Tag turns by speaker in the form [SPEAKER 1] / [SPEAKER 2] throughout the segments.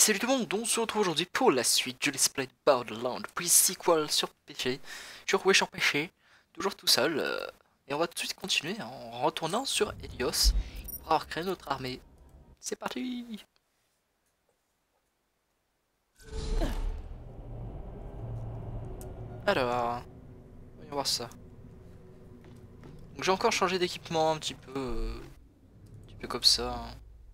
[SPEAKER 1] Salut tout le monde, on se retrouve aujourd'hui pour la suite du Let's Play de Borderlands, puis sequel sur PC, sur Wesh en PC, toujours tout seul, et on va tout de suite continuer en retournant sur Helios pour avoir créé notre armée. C'est parti! Alors, voyons voir ça. Donc j'ai encore changé d'équipement un petit peu comme ça. Hein.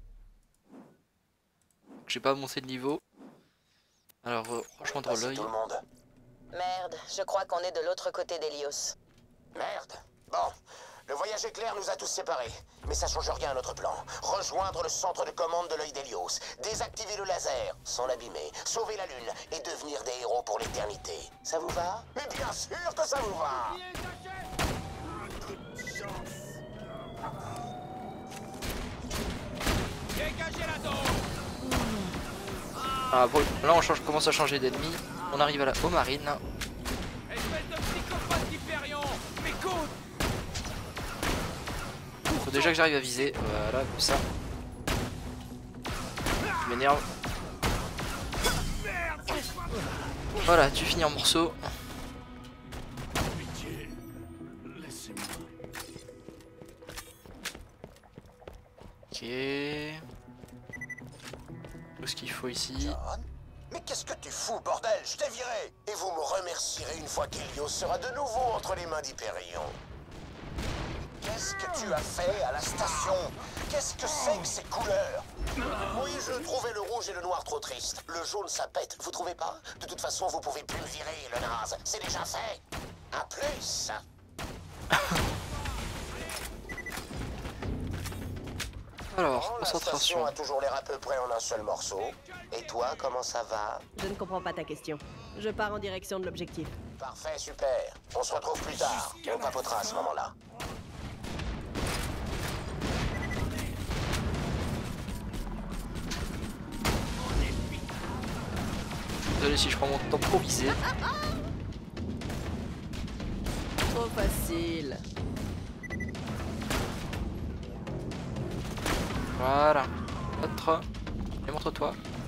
[SPEAKER 1] J'ai pas monté de niveau. Alors, rejoindre l'œil.
[SPEAKER 2] Tout le monde.
[SPEAKER 3] Merde, je crois qu'on est de l'autre côté d'Helios.
[SPEAKER 2] Merde. Bon, le voyage éclair nous a tous séparés. Mais ça change rien à notre plan. Rejoindre le centre de commande de l'œil d'Hélios, désactiver le laser, sans l'abîmer, sauver la Lune et devenir des héros pour l'éternité. Ça vous va? Mais bien sûr que ça vous va!
[SPEAKER 4] Dégagez la zone!
[SPEAKER 1] Ah bon, là on commence à changer d'ennemi. On arrive à la Haut-Marine.
[SPEAKER 4] Espèce de psychopathe d'Hyperion! M'écoute!
[SPEAKER 1] Faut déjà que j'arrive à viser. Voilà, comme ça. Tu m'énerves. Voilà, tu finis en morceaux.
[SPEAKER 4] Pitié, laissez-moi.
[SPEAKER 1] Ok. Tout ce qu'il faut ici.
[SPEAKER 2] John? Mais qu'est-ce que tu fous, bordel? Je t'ai viré! Et vous me remercierez une fois qu'Hélios sera de nouveau entre les mains d'Hyperion. Qu'est-ce que tu as fait à la station? Qu'est-ce que c'est que ces couleurs? Oui, je trouvais le rouge et le noir trop tristes. Le jaune, ça pète, vous trouvez pas? De toute façon, vous pouvez plus me virer, le naze. C'est déjà fait. À plus.
[SPEAKER 1] Alors,
[SPEAKER 2] Bon, la
[SPEAKER 1] concentration.
[SPEAKER 2] station a toujours l'air à peu près en un seul morceau. Et toi, comment ça va?
[SPEAKER 5] Je ne comprends pas ta question. Je pars en direction de l'objectif.
[SPEAKER 2] Parfait, super. On se retrouve plus tard. On papotera à ce moment-là.
[SPEAKER 1] Désolé si je prends mon temps pour viser.
[SPEAKER 5] Trop facile.
[SPEAKER 1] Voilà. Autre. Et montre-toi.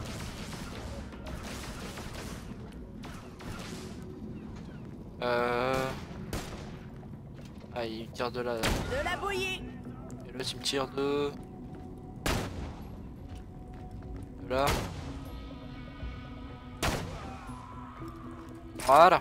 [SPEAKER 1] Ah, il tire de là.
[SPEAKER 5] De la bouillie.
[SPEAKER 1] Et l'autre il me tire de là. Voilà.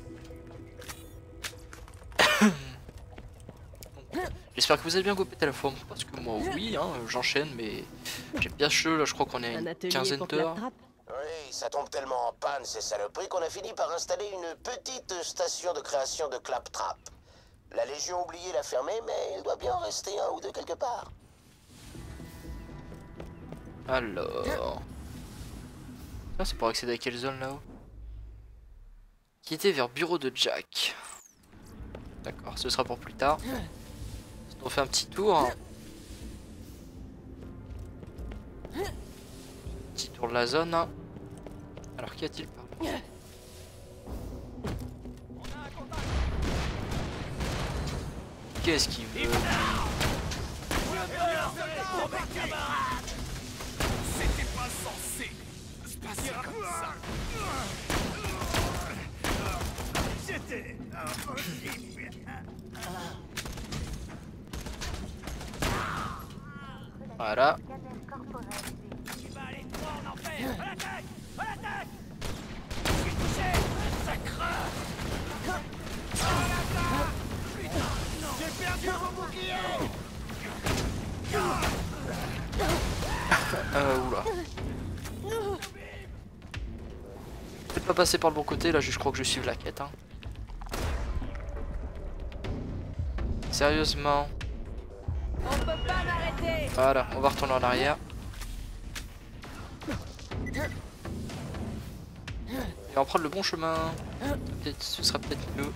[SPEAKER 1] J'espère que vous avez bien coupé la forme parce que moi oui, hein, j'enchaîne mais j'ai bien chaud là, je crois qu'on est à
[SPEAKER 5] Un
[SPEAKER 1] une
[SPEAKER 5] atelier
[SPEAKER 1] quinzaine
[SPEAKER 5] pour
[SPEAKER 1] d'heures.
[SPEAKER 5] Claptrap.
[SPEAKER 2] Oui, ça tombe tellement en panne, ces saloperies, qu'on a fini par installer une petite station de création de claptrap. La Légion oubliée l'a fermée, mais il doit bien en rester un ou deux quelque part.
[SPEAKER 1] Alors. Ah, c'est pour accéder à quelle zone là-haut? Qui était vers bureau de Jack. D'accord, ce sera pour plus tard. On fait un petit tour. Petit tour de la zone. Alors qu'y a-t-il par là? Qu'est-ce qu'il veut?
[SPEAKER 4] C'était pas censé se passer comme ça! C'était impossible!
[SPEAKER 1] Voilà.
[SPEAKER 4] Tu vas aller droit en enfer! À l'attaque! À l'attaque! Je suis touché! Ça craint! À l'attaque! Putain! J'ai perdu mon bouclier!
[SPEAKER 1] Oula. Peut-être pas passer par le bon côté, là je crois que je suis la quête. Hein. Sérieusement.
[SPEAKER 5] On peut pas m'arrêter.
[SPEAKER 1] Voilà, on va retourner en arrière. Et on va prendre le bon chemin. Ce sera peut-être mieux.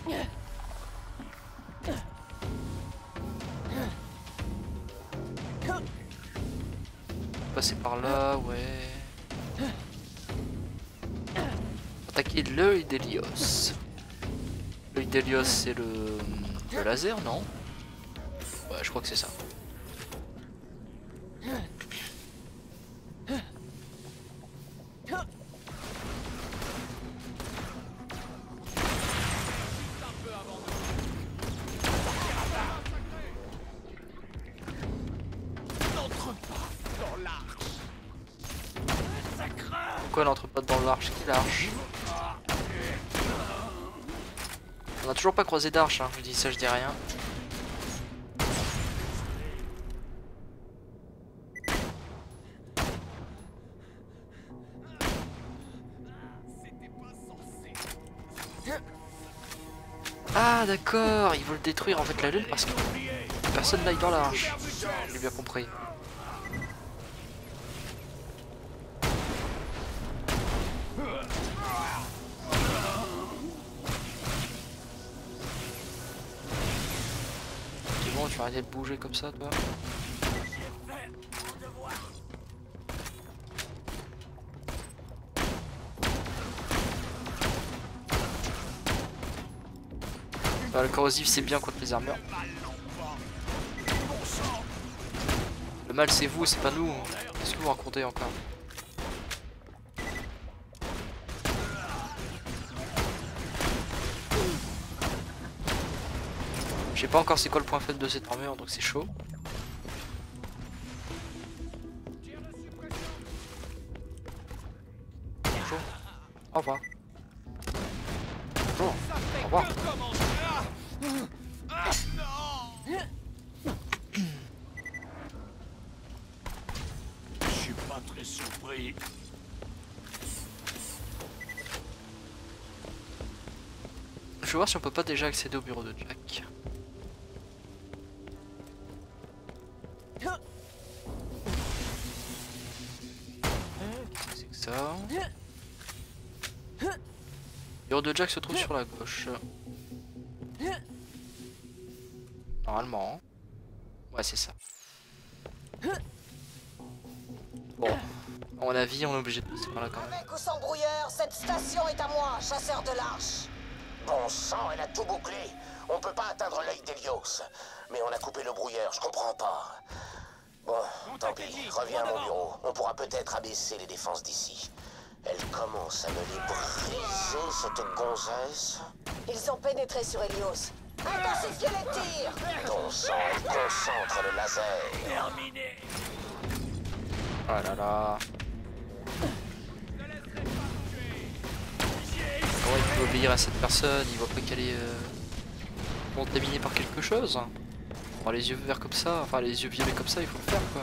[SPEAKER 1] Passer par là, ouais. Attaquer l'œil d'Hélios. L'œil d'Hélios, c'est le laser, non? Ouais, je crois que c'est ça. Pourquoi elle entre pas dans l'arche? Quelle arche? On a toujours pas croisé d'arche, hein. Je dis ça, je dis rien. Ah d'accord, ils veulent détruire en fait la lune parce que personne n'aille dans l'arche. J'ai bien compris. C'est bon, tu vas arrêter de bouger comme ça toi. Bah, le corrosif c'est bien contre les armures. Le mal c'est vous, c'est pas nous. Qu'est-ce que vous racontez encore? Je sais pas encore c'est quoi le point faible de cette armure, donc c'est chaud. Bonjour. Au revoir. Bonjour. Au revoir.
[SPEAKER 4] Je suis pas très surpris.
[SPEAKER 1] Je vais voir si on peut pas déjà accéder au bureau de Jack. C'est que ça. Le bureau de Jack se trouve sur la gauche. Normalement. Ouais, c'est ça. Bon, à mon avis, on est obligé de passer par là quand même.
[SPEAKER 3] Avec ou sans brouilleur, cette station est à moi, chasseur de l'arche.
[SPEAKER 2] Bon sang, elle a tout bouclé. On peut pas atteindre l'œil d'Hélios. Mais on a coupé le brouilleur, je comprends pas. Bon, tant pis, reviens à mon bureau. On pourra peut-être abaisser les défenses d'ici. Elle commence à me les briser, cette gonzesse.
[SPEAKER 3] Ils ont pénétré sur Hélios. Intensifiez les tirs.
[SPEAKER 2] Ton sang, elle concentre le laser.
[SPEAKER 4] Terminé.
[SPEAKER 1] Oh là là. Ouais, il peut obéir à cette personne, il voit pas qu'elle est contaminée par quelque chose. Bon, les yeux verts comme ça, enfin les yeux violets comme ça, il faut le faire quoi.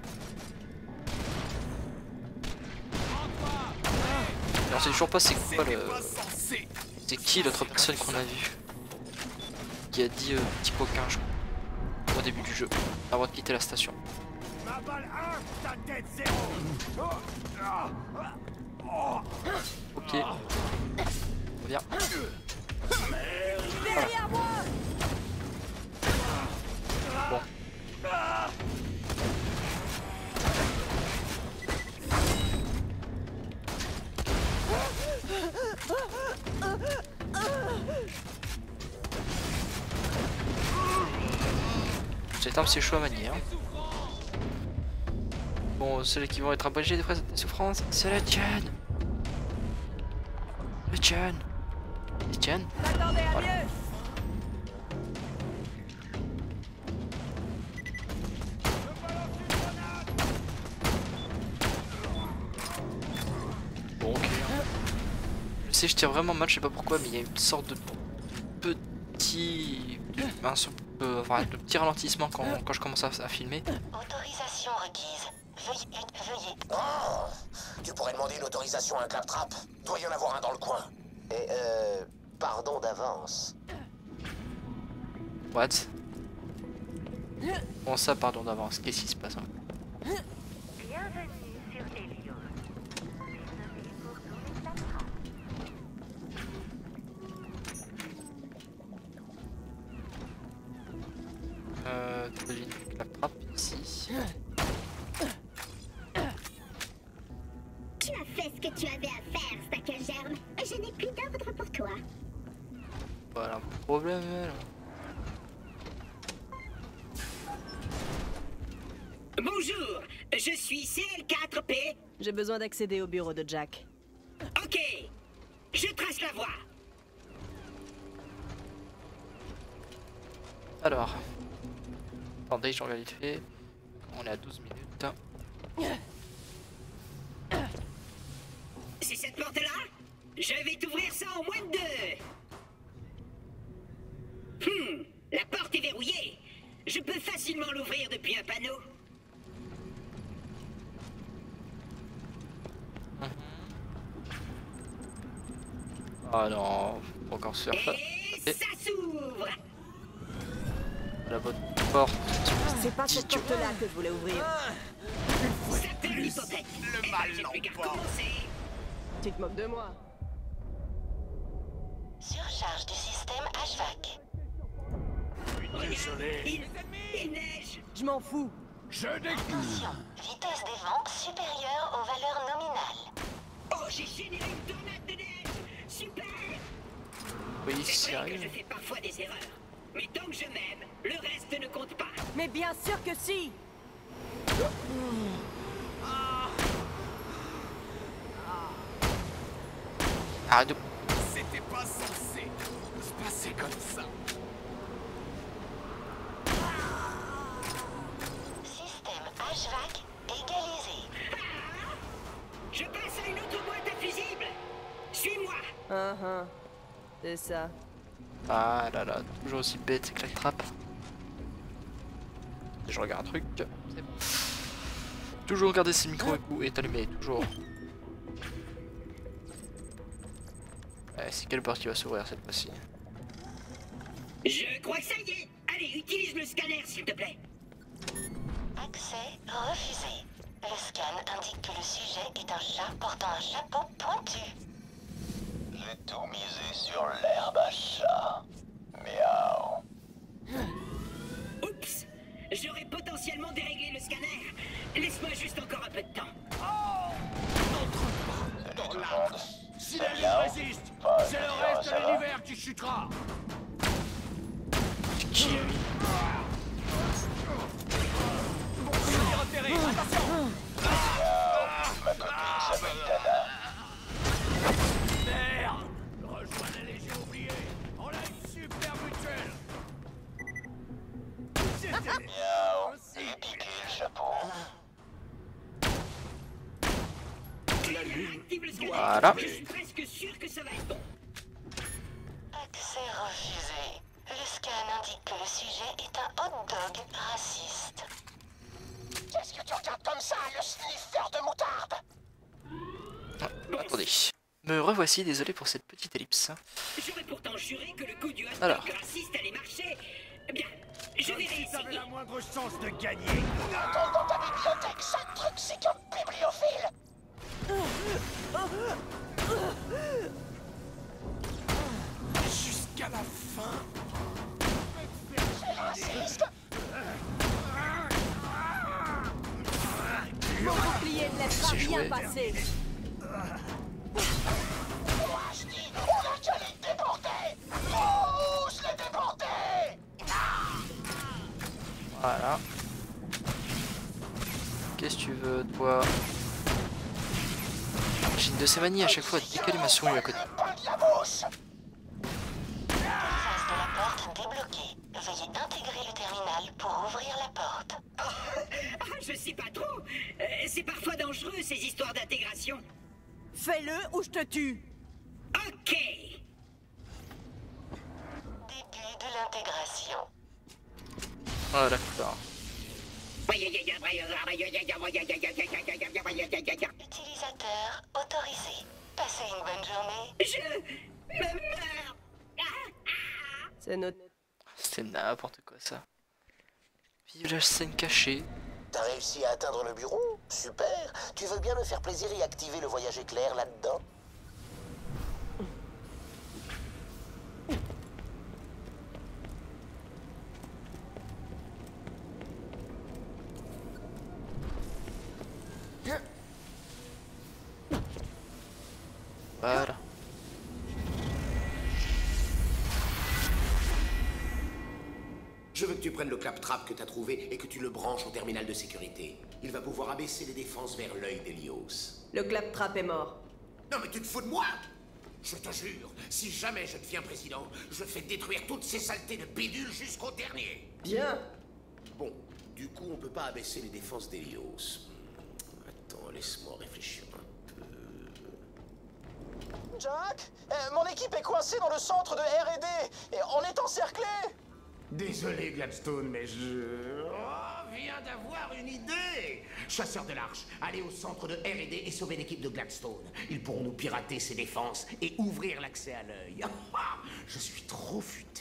[SPEAKER 1] Et on sait toujours pas c'est quoi le... C'est qui l'autre personne qu'on a vu qui a dit petit coquin je crois, au début du jeu. On a le droit de quitter la station.
[SPEAKER 4] Ma balle 1, ta tête 0.
[SPEAKER 1] Ok. Reviens.
[SPEAKER 5] Derrière moi!
[SPEAKER 1] Bon. Cette arme c'est chaud à manier. Hein. Bon, ceux qui vont être abrégés des souffrances, c'est la tienne. Le tienne. Le tienne.
[SPEAKER 5] Attendez à
[SPEAKER 1] Voilà.
[SPEAKER 5] mieux!
[SPEAKER 1] Bon, ok. Je sais, je tire vraiment mal, je sais pas pourquoi, mais il y a une sorte de petit. Enfin, de petit ralentissement quand je commence à filmer.
[SPEAKER 3] Autorisation requise. Veuillez.
[SPEAKER 2] Oh, tu pourrais demander une autorisation à un claptrap. Doit y en avoir un dans le coin. Et pardon d'avance.
[SPEAKER 1] What? Bon, ça, pardon d'avance. Qu'est-ce qui se passe hein?
[SPEAKER 6] Bienvenue sur Hélios. Désolé pour tous les attrapes.
[SPEAKER 1] T'imagines la trappe ici.
[SPEAKER 6] Tu as fait ce que tu avais à faire, Stackelgerm. Je n'ai plus d'ordre pour toi.
[SPEAKER 1] Voilà un problème. Elle.
[SPEAKER 7] Bonjour, je suis CL4P.
[SPEAKER 5] J'ai besoin d'accéder au bureau de Jack.
[SPEAKER 7] Ok, je trace la voie.
[SPEAKER 1] Alors. Attendez, je regarde vite fait. On est à 12 minutes.
[SPEAKER 7] Je peux facilement l'ouvrir depuis un panneau.
[SPEAKER 1] Ah non, faut encore se faire
[SPEAKER 7] Et ça s'ouvre.
[SPEAKER 1] la bonne porte.
[SPEAKER 5] C'est pas cette porte-là que je voulais ouvrir.
[SPEAKER 7] Ça perd l'hypothèque.
[SPEAKER 4] Le mal
[SPEAKER 7] J'ai plus qu'à
[SPEAKER 4] l'emporte.
[SPEAKER 7] recommencer.
[SPEAKER 5] Tu te moques de moi.
[SPEAKER 3] Surcharge du système HVAC.
[SPEAKER 4] Désolé.
[SPEAKER 7] Il neige.
[SPEAKER 5] Je m'en fous.
[SPEAKER 4] Je découvre.
[SPEAKER 3] Attention, vitesse des vents supérieure aux valeurs nominales.
[SPEAKER 7] Oh, j'ai généré une tornade de neige. Super.
[SPEAKER 1] Oui,
[SPEAKER 7] C'est
[SPEAKER 1] c'est
[SPEAKER 7] vrai que je
[SPEAKER 1] arrive.
[SPEAKER 7] fais parfois des erreurs. Mais tant que je m'aime, le reste ne compte pas.
[SPEAKER 5] Mais bien sûr que si.
[SPEAKER 1] Arrête de...
[SPEAKER 4] C'était pas censé se passer comme ça.
[SPEAKER 3] Système HVAC égalisé.
[SPEAKER 7] Je passe à une autre boîte à fusibles. Suis-moi.
[SPEAKER 5] C'est ça.
[SPEAKER 1] Ah là là, toujours aussi bête que la trappe. Je regarde un truc. C'est bon. Toujours garder ses micro-écoutes est allumé, toujours. C'est quelle porte qui va s'ouvrir cette fois-ci?
[SPEAKER 7] Je crois que ça y est. Allez, utilise le scanner, s'il te plaît.
[SPEAKER 3] Accès refusé. Le scan indique que le sujet est un chat portant un chapeau pointu.
[SPEAKER 2] J'ai tout misé sur l'herbe à chat. Miaou.
[SPEAKER 7] Oups. J'aurais potentiellement déréglé le scanner. Laisse-moi juste encore un peu de temps.
[SPEAKER 4] Dans l'arbre. Si la ligne
[SPEAKER 2] Miaou.
[SPEAKER 4] résiste,
[SPEAKER 2] Pas
[SPEAKER 4] c'est le
[SPEAKER 2] bien,
[SPEAKER 4] reste
[SPEAKER 2] ça
[SPEAKER 4] de
[SPEAKER 2] va.
[SPEAKER 4] l'univers qui chutera.
[SPEAKER 1] Qui lui?
[SPEAKER 4] Repéré, attention.
[SPEAKER 2] Ma copine s'appelle Dana.
[SPEAKER 4] Merde. Rejoins la Légion oubliée. On a une super mutuelle.
[SPEAKER 2] Miaou. Et piquer le chapeau.
[SPEAKER 7] Active le scanner.
[SPEAKER 1] Voilà.
[SPEAKER 7] Je suis presque sûr que ça va être bon.
[SPEAKER 3] Accès refusé. Le scan indique que le sujet est un hot dog raciste.
[SPEAKER 2] Qu'est-ce que tu regardes comme ça, le sniffer de moutarde?
[SPEAKER 1] Attendez. Me revoici, désolé pour cette petite ellipse.
[SPEAKER 7] J'aurais pourtant juré que le coup du hot
[SPEAKER 1] Alors.
[SPEAKER 7] dog raciste allait marcher. Bien, je vais
[SPEAKER 4] Si t'avais
[SPEAKER 7] réessayer.
[SPEAKER 4] la moindre chance de gagner.
[SPEAKER 2] Attends dans ta bibliothèque, ça truc, c'est qu'un bibliophile.
[SPEAKER 4] Jusqu'à la fin.
[SPEAKER 5] Mon bouclier ne laisse pas
[SPEAKER 1] C'est
[SPEAKER 5] rien
[SPEAKER 1] joué.
[SPEAKER 5] passer.
[SPEAKER 2] Moi, je dis, on a qu'à les déporter. Tous les déporter.
[SPEAKER 1] Voilà. Qu'est-ce que tu veux, toi? J'ai une de ces manies à chaque fois de décaler ma souris à côté.
[SPEAKER 2] Pas de la bouche.
[SPEAKER 3] Face de la porte débloquée. Veuillez intégrer le terminal pour ouvrir la porte.
[SPEAKER 7] Ah, je sais pas trop. C'est parfois dangereux, ces histoires d'intégration.
[SPEAKER 5] Fais-le ou je te tue.
[SPEAKER 7] Ok.
[SPEAKER 3] Début de l'intégration.
[SPEAKER 1] Ah d'accord.
[SPEAKER 3] Utilisateur autorisé. Passez une bonne journée.
[SPEAKER 7] Je me meurs.
[SPEAKER 5] C'est notre...
[SPEAKER 1] C'était n'importe quoi ça. Vive la scène cachée.
[SPEAKER 2] T'as réussi à atteindre le bureau? Super. Tu veux bien me faire plaisir et activer le voyage éclair là-dedans?
[SPEAKER 1] Voilà.
[SPEAKER 8] Je veux que tu prennes le claptrap que t'as trouvé et que tu le branches au terminal de sécurité. Il va pouvoir abaisser les défenses vers l'œil d'Hélios.
[SPEAKER 5] Le claptrap est mort.
[SPEAKER 8] Non mais tu te fous de moi? Je te jure, si jamais je deviens président, je fais détruire toutes ces saletés de bidule jusqu'au dernier.
[SPEAKER 5] Bien.
[SPEAKER 8] Bon, du coup, on peut pas abaisser les défenses d'Hélios. Attends, laisse-moi réfléchir un peu.
[SPEAKER 2] Jack, mon équipe est coincée dans le centre de R&D et on est encerclé.
[SPEAKER 8] Désolé, Gladstone, mais je... Oh, viens d'avoir une idée. Chasseurs de l'Arche, allez au centre de R&D et sauver l'équipe de Gladstone. Ils pourront nous pirater ses défenses et ouvrir l'accès à l'œil. Je suis trop futé.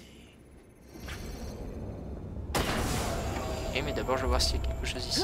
[SPEAKER 1] Ok, mais d'abord je vais voir s'il y a quelque chose ici.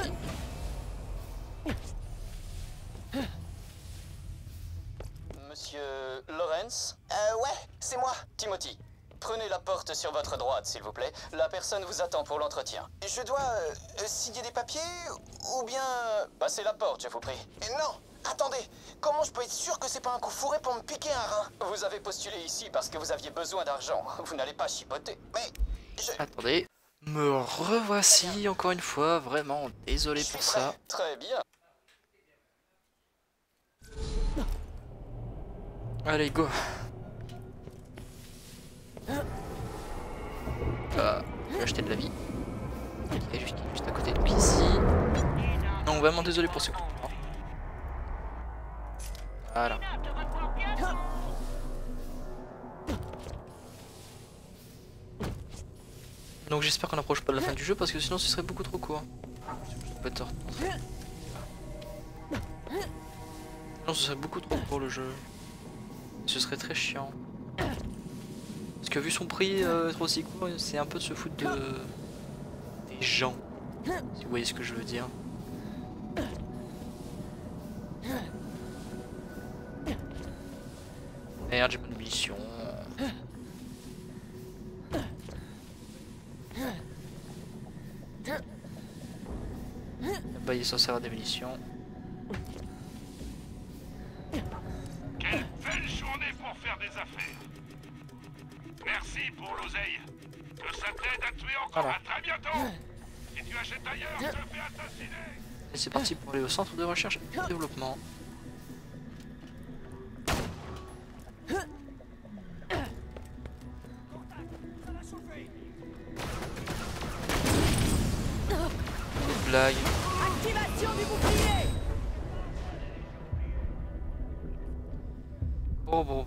[SPEAKER 9] Monsieur Lawrence?
[SPEAKER 2] Ouais, c'est moi.
[SPEAKER 9] Timothy, prenez la porte sur votre droite, s'il vous plaît. La personne vous attend pour l'entretien.
[SPEAKER 2] Je dois signer des papiers ou bien...
[SPEAKER 9] Passez la porte, je vous prie.
[SPEAKER 2] Non, attendez. Comment je peux être sûr que c'est pas un coup fourré pour me piquer un rein?
[SPEAKER 9] Vous avez postulé ici parce que vous aviez besoin d'argent. Vous n'allez pas chipoter.
[SPEAKER 2] Mais je...
[SPEAKER 1] Attendez, me revoici encore une fois, vraiment désolé pour ça.
[SPEAKER 9] Très bien.
[SPEAKER 1] Allez, go. Je vais acheter de la vie. Ok, juste à côté de lui ici. Non, vraiment désolé pour ce coup. Voilà. Donc j'espère qu'on n'approche pas de la fin du jeu parce que sinon ce serait beaucoup trop court. Non, ce serait beaucoup trop court le jeu. Ce serait très chiant. Parce que vu son prix être aussi court, c'est un peu de se foutre des gens. Si vous voyez ce que je veux dire. Merde, j'ai pas de munitions. Bah, il est censé avoir des munitions.
[SPEAKER 10] Quelle belle journée pour faire des affaires. Merci pour l'oseille. Que ça t'aide à tuer encore.
[SPEAKER 1] Voilà.
[SPEAKER 10] À très bientôt. Si tu achètes ailleurs, je te fais assassiner.
[SPEAKER 1] Et c'est parti pour aller au centre de recherche et développement. Blague.
[SPEAKER 5] Activation du bouclier.
[SPEAKER 1] Bon.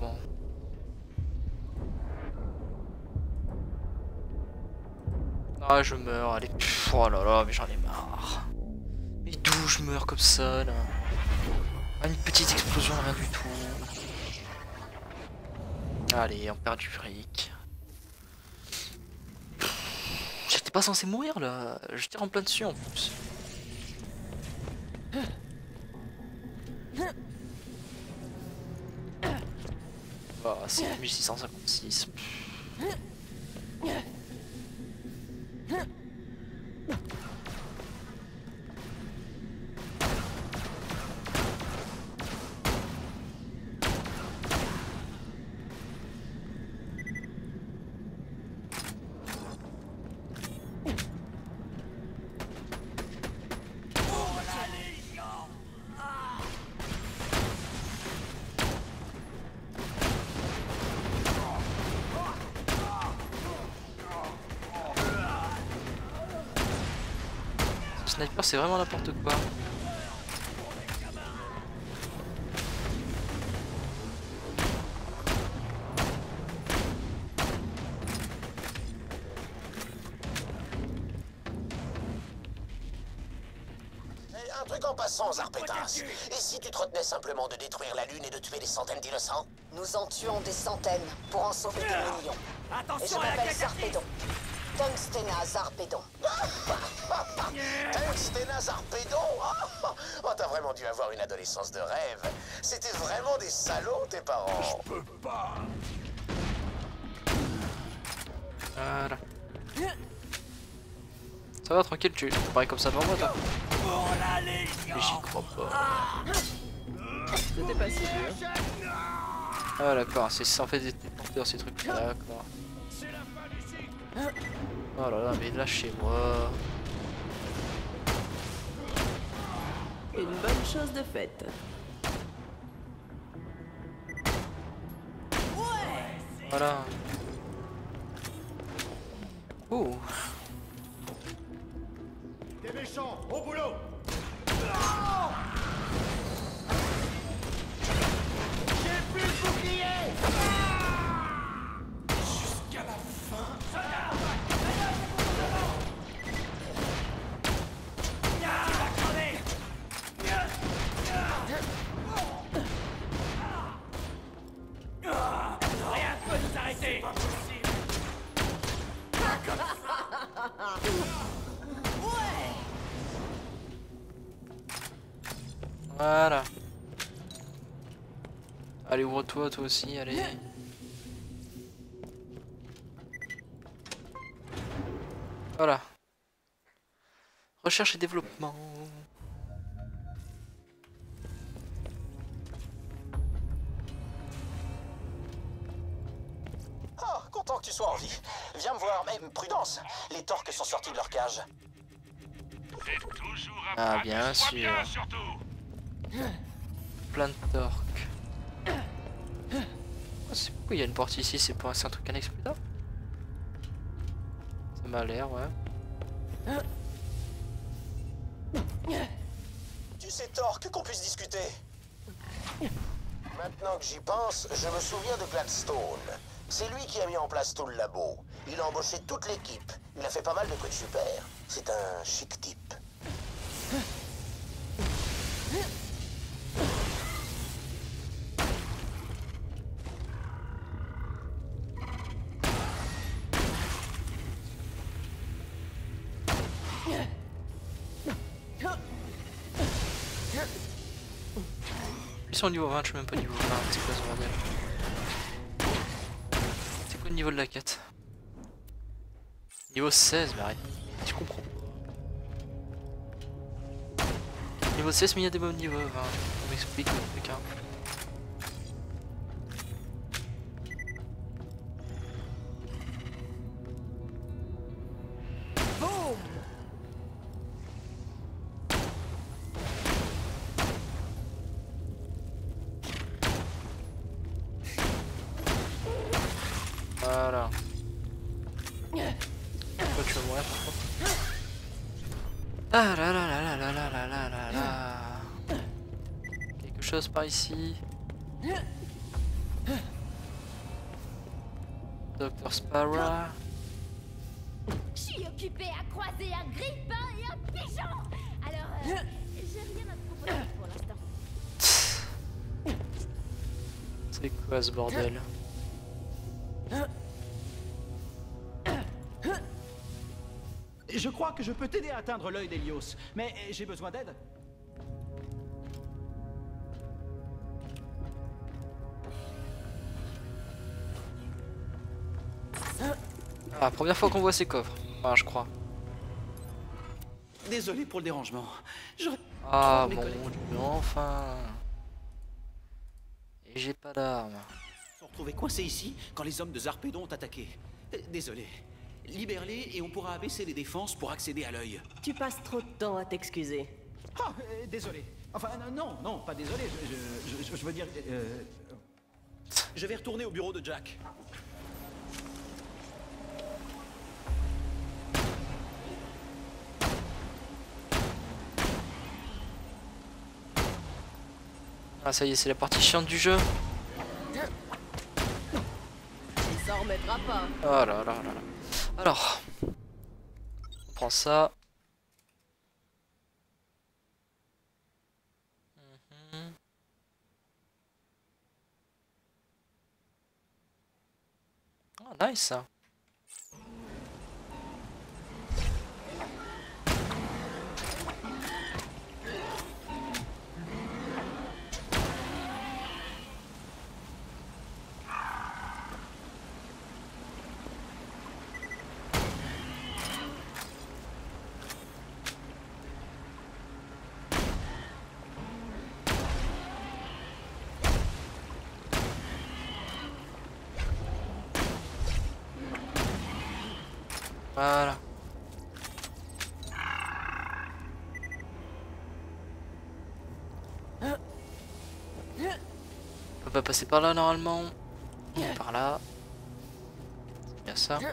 [SPEAKER 1] Ah, je meurs, allez. Pff, oh là là, mais j'en ai marre. Mais d'où je meurs comme ça, là? Ah, une petite explosion, rien du tout. Allez, on perd du fric. J'étais pas censé mourir, là. Je tire en plein dessus, en plus. Oh, c'est 1656. Sniper, c'est vraiment n'importe quoi.
[SPEAKER 2] Un truc en passant, Zarpétas. Et si tu te retenais simplement de détruire la Lune et de tuer des centaines d'innocents?
[SPEAKER 11] Nous en tuons des centaines pour en sauver des millions. Et je
[SPEAKER 4] Attention à la
[SPEAKER 11] m'appelle
[SPEAKER 4] catharsis.
[SPEAKER 11] Zarpédon. Tungstena Zarpédon.
[SPEAKER 2] Tungstena Zarpédon. Oh, t'as vraiment dû avoir une adolescence de rêve. C'était vraiment des salauds, tes parents.
[SPEAKER 10] Je peux pas.
[SPEAKER 1] Voilà. Ça va, tranquille, tu parais comme ça devant moi, toi? Mais j'y crois pas.
[SPEAKER 5] C'était pas si dur.
[SPEAKER 1] Ah d'accord, c'est en fait des porteurs ces trucs là, d'accord. Oh là là, mais lâchez-moi.
[SPEAKER 5] Une bonne chose de faite.
[SPEAKER 1] Voilà. Oh.
[SPEAKER 10] Des méchants, au boulot.
[SPEAKER 4] J'ai plus de bouclier.
[SPEAKER 10] Jusqu'à la fin.
[SPEAKER 1] Voilà. Allez, ouvre-toi, toi aussi, allez. Voilà. Recherche et développement.
[SPEAKER 2] Ah, content que tu sois en vie. Viens me voir, mais prudence. Les torques sont sortis de leur cage.
[SPEAKER 10] C'est toujours un
[SPEAKER 1] Ah,
[SPEAKER 10] bras
[SPEAKER 1] bien
[SPEAKER 10] qui soit
[SPEAKER 1] sûr.
[SPEAKER 10] bien, surtout.
[SPEAKER 1] Plein de torques. Oh, c'est pourquoi il y a une porte ici? C'est pour un truc annexe plus tard? Ça m'a l'air, ouais.
[SPEAKER 2] Tu sais, Torque, qu'on puisse discuter. Maintenant que j'y pense, je me souviens de Gladstone. C'est lui qui a mis en place tout le labo. Il a embauché toute l'équipe. Il a fait pas mal de trucs super. C'est un chic type.
[SPEAKER 1] Ils sont au niveau 20, je suis même pas niveau 20, c'est quoi ce bordel? C'est quoi le niveau de la quête? Niveau 16, Marie. Tu comprends. Niveau 16, mais il y a des bons niveaux 20. On m'explique le truc, hein. Voilà. Pourquoi tu vas mourir par contre? Ah là là là là là là là là là là. Quelque chose par ici. Dr Sparrow.
[SPEAKER 12] Je suis occupée à croiser un grippin et un pigeon. Alors, j'ai rien à te proposer pour l'instant.
[SPEAKER 1] C'est quoi ce bordel?
[SPEAKER 13] Je crois que je peux t'aider à atteindre l'œil d'Hélios, mais j'ai besoin d'aide.
[SPEAKER 1] Ah, première fois qu'on voit ces coffres. Enfin, je crois.
[SPEAKER 13] Désolé pour le dérangement.
[SPEAKER 1] Ah mon dieu, enfin. Et j'ai pas d'armes.
[SPEAKER 13] Ils sont retrouvés coincés ici quand les hommes de Zarpédon ont attaqué. Désolé. Libère-les et on pourra abaisser les défenses pour accéder à l'œil.
[SPEAKER 5] Tu passes trop de temps à t'excuser.
[SPEAKER 13] Ah, désolé. Enfin, non, pas désolé. Je veux dire... Je vais retourner au bureau de Jack.
[SPEAKER 1] Ah ça y est, c'est la partie chiante du jeu.
[SPEAKER 5] Il s'en remettra pas.
[SPEAKER 1] Oh là là là là. Alors, on prend ça. Oh nice ça. Voilà. On peut pas passer par là normalement. Par là. C'est bien ça.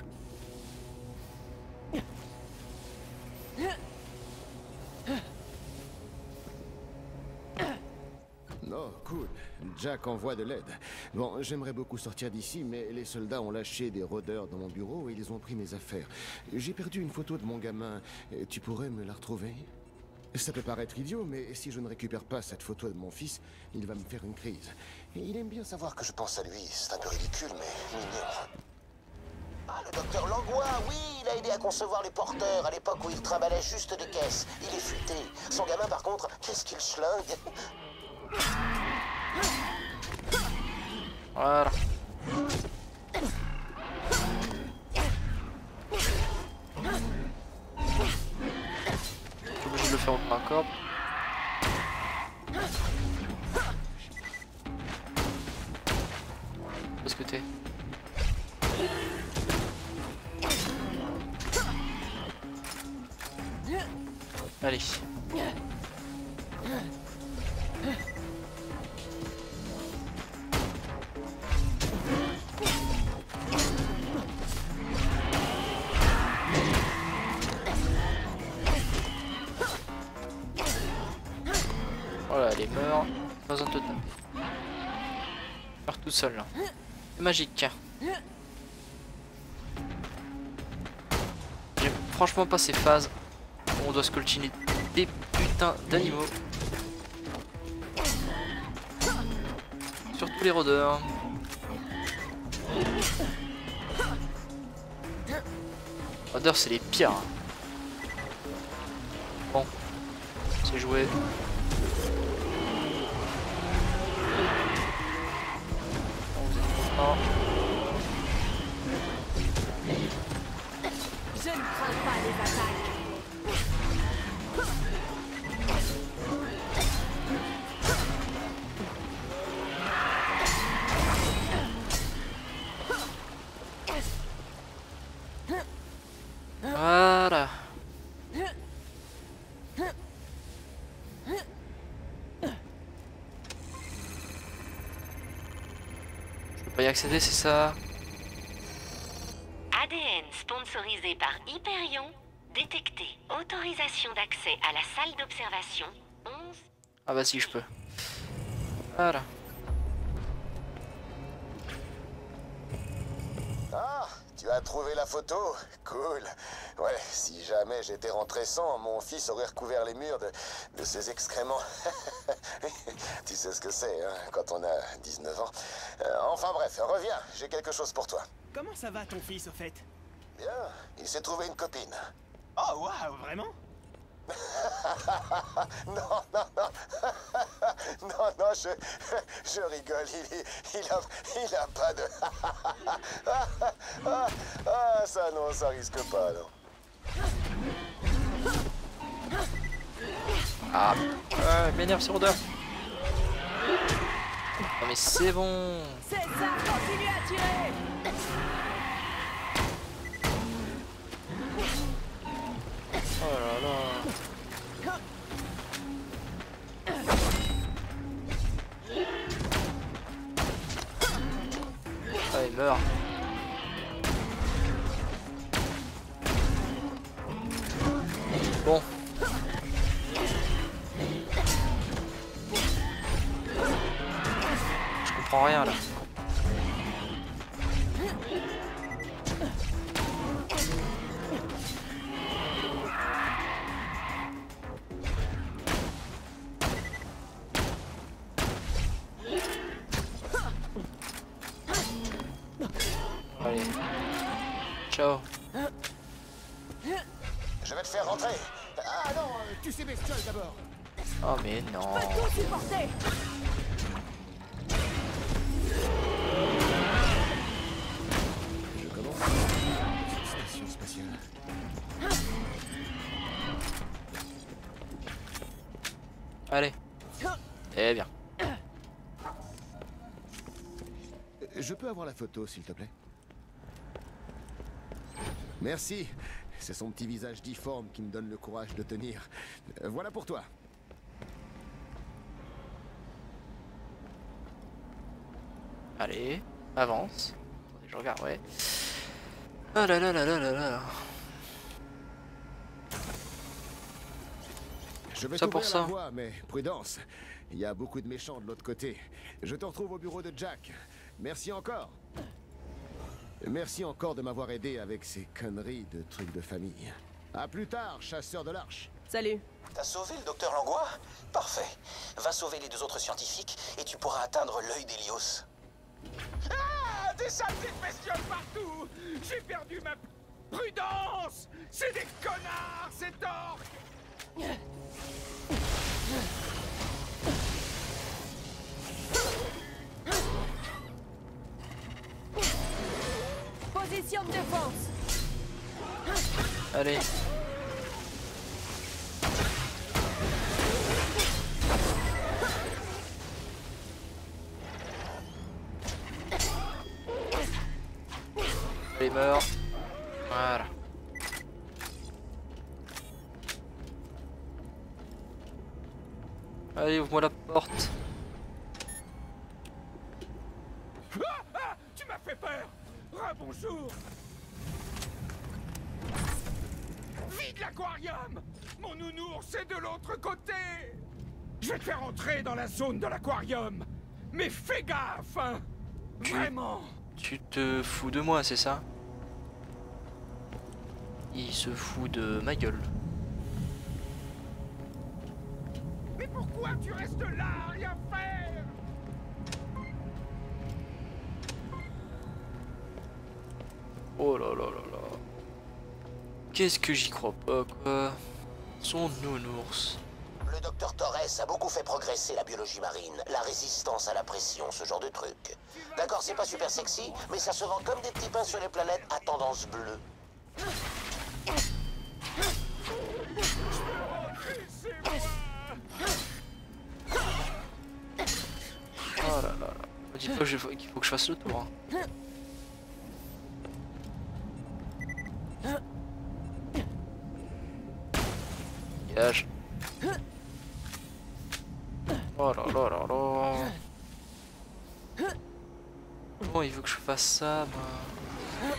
[SPEAKER 14] Oh, cool. Jack envoie de l'aide. Bon, j'aimerais beaucoup sortir d'ici, mais les soldats ont lâché des rôdeurs dans mon bureau et ils ont pris mes affaires. J'ai perdu une photo de mon gamin. Tu pourrais me la retrouver? Ça peut paraître idiot, mais si je ne récupère pas cette photo de mon fils, il va me faire une crise.
[SPEAKER 2] Et il aime bien savoir que je pense à lui. C'est un peu ridicule, mais mignon. Ah, le docteur Langlois, oui, il a aidé à concevoir les porteurs à l'époque où il trimballait juste des caisses. Il est futé. Son gamin, par contre, qu'est-ce qu'il schlingue.
[SPEAKER 1] Voilà. Je suis obligé de le faire au corps à corps. Où est-ce que t'es? Allez. Voilà, elle est morte. Pas besoin de te taper. Meurs tout seul là. C'est magique. J'aime franchement pas ces phases où on doit scoltiner des putains d'animaux. Surtout les rôdeurs. Rôdeurs c'est les pires. Bon, c'est joué. Oh.
[SPEAKER 5] Je ne crains pas les attaques.
[SPEAKER 1] Voilà. Je peux pas y accéder, c'est ça?
[SPEAKER 3] ADN sponsorisé par Hyperion. Détecté. Autorisation d'accès à la salle d'observation 11.
[SPEAKER 1] Ah bah si, je peux. Voilà.
[SPEAKER 2] Ah, tu as trouvé la photo? Cool. Ouais, si jamais j'étais rentré sans, mon fils aurait recouvert les murs de ses excréments. Tu sais ce que c'est, hein, quand on a 19 ans. Enfin bref, reviens, j'ai quelque chose pour toi.
[SPEAKER 4] Comment ça va ton fils au fait?
[SPEAKER 2] Bien, il s'est trouvé une copine.
[SPEAKER 4] Oh waouh, vraiment?
[SPEAKER 2] Non, je rigole, il a pas de... ça non, ça risque pas, non.
[SPEAKER 1] Ah, m'énerve ce rôdeur. Non mais c'est bon.
[SPEAKER 5] C'est ça, continue à tirer.
[SPEAKER 1] Oh là là. Ah, il meurt. Bon. Je comprends rien là. Allez. Ciao.
[SPEAKER 2] Je vais te faire rentrer. Ah non, tu sais bestiole d'abord.
[SPEAKER 1] Oh mais non.
[SPEAKER 5] Je peux tout supporter.
[SPEAKER 14] Je commence cette station spatiale.
[SPEAKER 1] Allez. Eh bien.
[SPEAKER 14] Je peux avoir la photo, s'il te plaît? Merci. C'est son petit visage difforme qui me donne le courage de tenir. Voilà pour toi.
[SPEAKER 1] Allez, avance. Attendez, je regarde, ouais. Ah là là là là là là.
[SPEAKER 14] Je vais
[SPEAKER 1] ça pour
[SPEAKER 14] t'ouvrir la
[SPEAKER 1] ça.
[SPEAKER 14] voie, mais prudence. Il y a beaucoup de méchants de l'autre côté. Je te retrouve au bureau de Jack. Merci encore. Merci encore de m'avoir aidé avec ces conneries de trucs de famille. À plus tard, chasseur de l'arche.
[SPEAKER 5] Salut.
[SPEAKER 9] T'as sauvé le docteur Langlois? Parfait. Va sauver les deux autres scientifiques et tu pourras atteindre l'œil d'Hélios.
[SPEAKER 4] Ah, des sales petites bestioles partout. J'ai perdu ma... Prudence! C'est des connards, ces orques!
[SPEAKER 5] Position de défense.
[SPEAKER 1] Allez. Il meurt. Voilà. Allez, ouvre-moi la porte.
[SPEAKER 4] Tu m'as fait peur! Bonjour! Vide l'aquarium! Mon nounours est de l'autre côté! Je vais te faire entrer dans la zone de l'aquarium! Mais fais gaffe, hein! Vraiment!
[SPEAKER 1] Tu te fous de moi, c'est ça? Il se fout de ma gueule.
[SPEAKER 4] Mais pourquoi tu restes là, à rien faire?
[SPEAKER 1] Oh là là là là. Qu'est-ce que j'y crois pas, quoi. Son nounours.
[SPEAKER 2] Le docteur Torres a beaucoup fait progresser la biologie marine, la résistance à la pression, ce genre de truc. D'accord, c'est pas super sexy, mais ça se vend comme des petits pains sur les planètes à tendance bleue.
[SPEAKER 1] Oh là là là. Dis pas qu'il faut que je fasse le tour. Hein. Dégage. Oh là là là là. Comment il veut que je fasse ça, bah...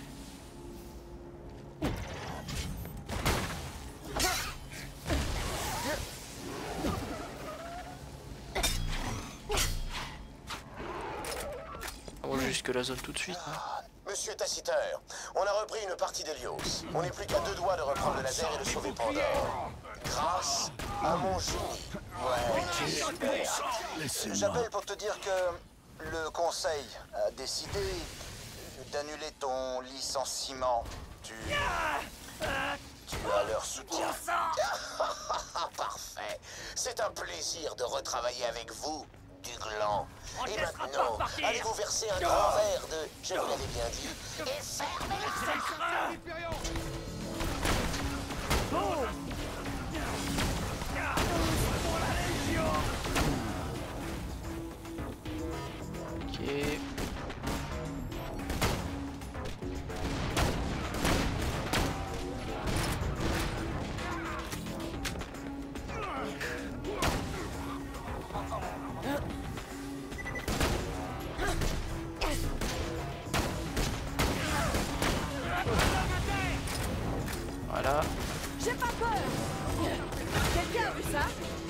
[SPEAKER 1] Jusque la zone tout de suite. Hein.
[SPEAKER 2] Monsieur Taciteur, on a repris une partie d'Hélios. On n'est plus qu'à 2 doigts de reprendre le laser et de sauver Pandore. Grâce à mon génie. Ouais, super. J'appelle pour te dire que le conseil a décidé d'annuler ton licenciement. Tu as leur soutien. Parfait. C'est un plaisir de retravailler avec vous. Du gland. Et maintenant, allez-vous verser un grand verre de... Je vous l'avais bien dit. Et fermez-la.
[SPEAKER 1] Ok. Voilà.
[SPEAKER 5] J'ai pas peur. Quelqu'un a vu ça?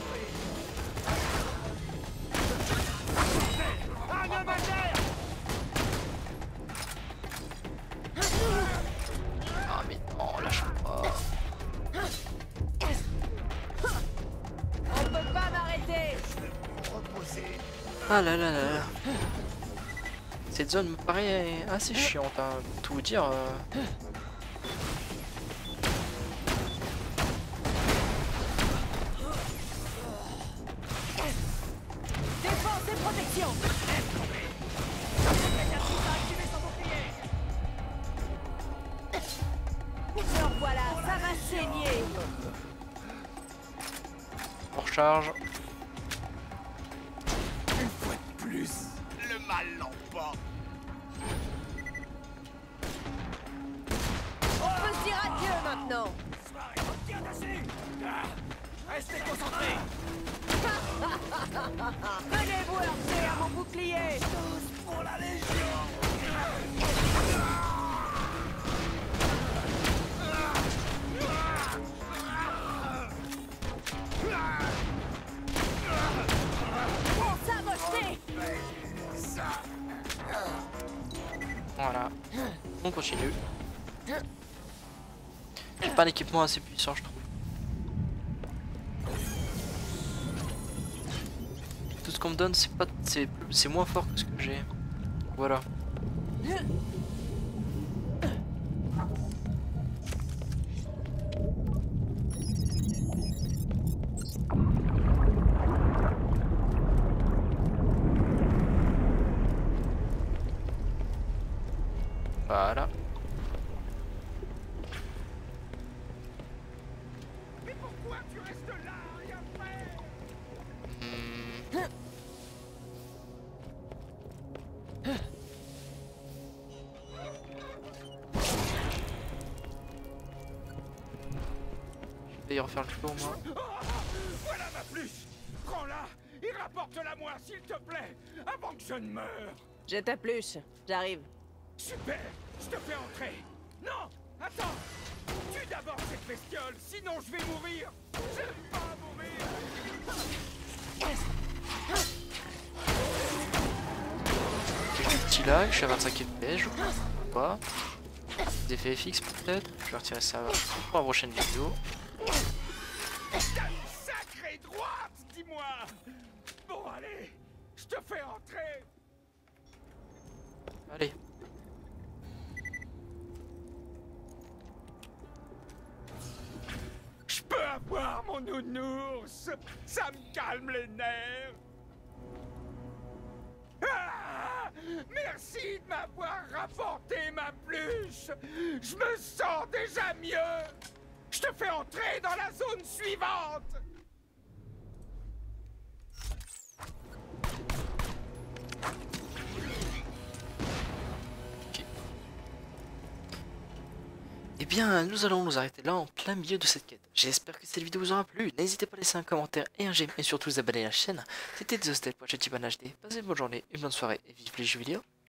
[SPEAKER 1] Ah mais non, lâche pas.
[SPEAKER 5] On peut pas m'arrêter.
[SPEAKER 1] Ah là là là là. Cette zone me paraît assez chiante, hein, pour tout vous dire.
[SPEAKER 5] Défense et protection. Alors voilà, ça va saigner.
[SPEAKER 1] On recharge.
[SPEAKER 4] Une fois de plus, le mal l'emporte.
[SPEAKER 5] On peut se dire adieu maintenant.
[SPEAKER 4] Restez concentrés.
[SPEAKER 5] Venez-vous heurter à mon bouclier.
[SPEAKER 4] Tous pour la Légion.
[SPEAKER 1] Voilà. On continue. J'ai pas un équipement assez puissant, je trouve. Tout ce qu'on me donne, c'est pas, c'est moins fort que ce que j'ai. Voilà. y refaire le tour moi.
[SPEAKER 4] Voilà ma pluche. Prends-la et rapporte-la-moi s'il te plaît, avant que je ne meure.
[SPEAKER 5] J'ai ta pluche, j'arrive.
[SPEAKER 4] Super, je te fais entrer. Non, attends. Tue d'abord cette bestiole, sinon je vais mourir. J'aime pas mourir.
[SPEAKER 1] Quelques petits lags, je suis à 25 FPS, je crois pas. Des effets FX peut-être. Je vais retirer ça pour la prochaine vidéo.
[SPEAKER 4] T'as une sacrée droite, dis-moi. Bon allez, je te fais entrer.
[SPEAKER 1] Allez.
[SPEAKER 4] Je peux avoir mon nounours. Ça me calme les nerfs. Ah, merci de m'avoir rapporté ma pluche. Je me sens déjà mieux. Je te fais entrer dans la zone suivante.
[SPEAKER 1] Eh bien, nous allons nous arrêter là en plein milieu de cette quête. J'espère que cette vidéo vous aura plu. N'hésitez pas à laisser un commentaire et un j'aime et surtout vous abonner à la chaîne. C'était The Hostel pour HD. Passez une bonne journée, une bonne soirée et vive les jeux vidéo.